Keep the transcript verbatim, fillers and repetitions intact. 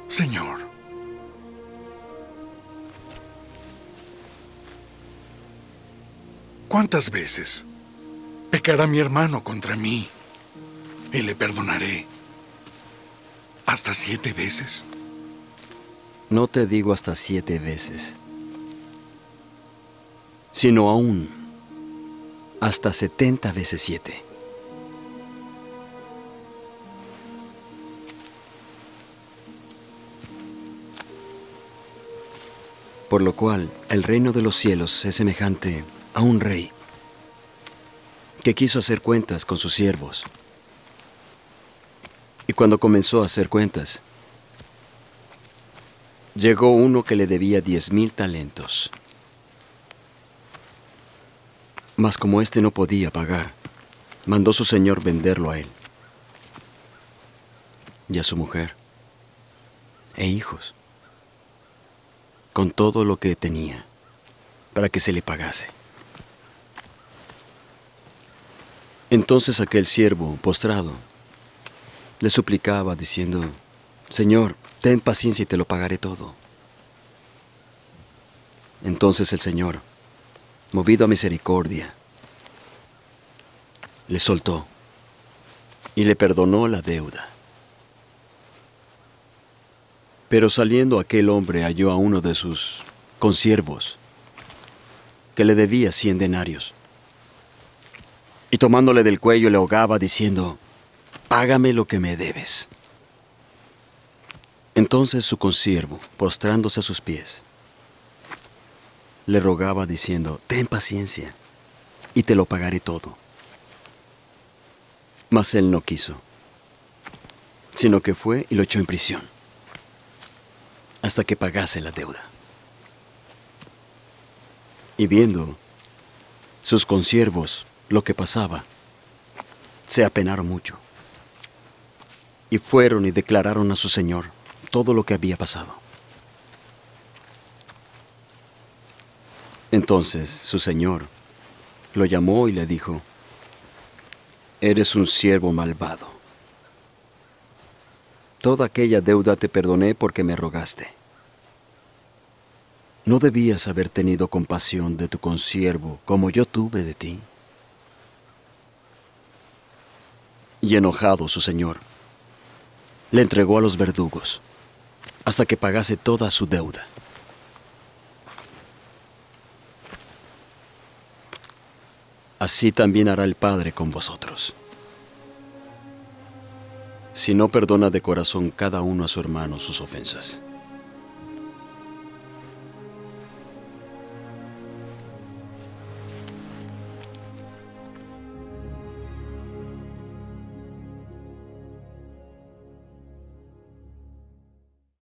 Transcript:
Señor, ¿cuántas veces pecará mi hermano contra mí y le perdonaré? ¿Hasta siete veces? No te digo hasta siete veces, sino aún hasta setenta veces siete. Por lo cual, el reino de los cielos es semejante a un rey que quiso hacer cuentas con sus siervos. Y cuando comenzó a hacer cuentas, llegó uno que le debía diez mil talentos. Mas como éste no podía pagar, mandó su señor venderlo a él y a su mujer e hijos, con todo lo que tenía, para que se le pagase. Entonces aquel siervo, postrado, le suplicaba, diciendo: Señor, ten paciencia y te lo pagaré todo. Entonces el Señor, movido a misericordia, le soltó y le perdonó la deuda. Pero saliendo aquel hombre halló a uno de sus consiervos que le debía cien denarios, y tomándole del cuello le ahogaba, diciendo: Págame lo que me debes. Entonces su consiervo, postrándose a sus pies, le rogaba, diciendo: Ten paciencia, y te lo pagaré todo. Mas él no quiso, sino que fue y lo echó en prisión, hasta que pagase la deuda. Y viendo sus consiervos lo que pasaba, se apenaron mucho, y fueron y declararon a su señor todo lo que había pasado. Entonces su señor lo llamó y le dijo: Eres un siervo malvado. Toda aquella deuda te perdoné porque me rogaste. ¿No debías haber tenido compasión de tu consiervo como yo tuve de ti? Y enojado su señor, le entregó a los verdugos hasta que pagase toda su deuda. Así también hará el Padre con vosotros, si no perdona de corazón cada uno a su hermano sus ofensas.